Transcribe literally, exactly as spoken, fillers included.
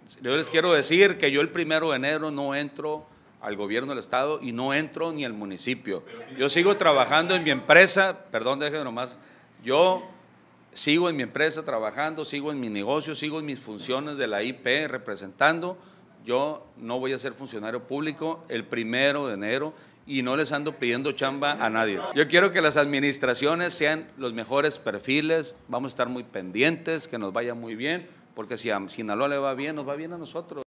Yo les quiero decir que yo el primero de enero no entro al gobierno del estado y no entro ni al municipio. Yo sigo trabajando en mi empresa, perdón, déjenme nomás, yo sigo en mi empresa trabajando, sigo en mi negocio, sigo en mis funciones de la I P representando. Yo no voy a ser funcionario público el primero de enero y no les ando pidiendo chamba a nadie. Yo quiero que las administraciones sean los mejores perfiles, vamos a estar muy pendientes, que nos vaya muy bien, porque si a Sinaloa le va bien, nos va bien a nosotros.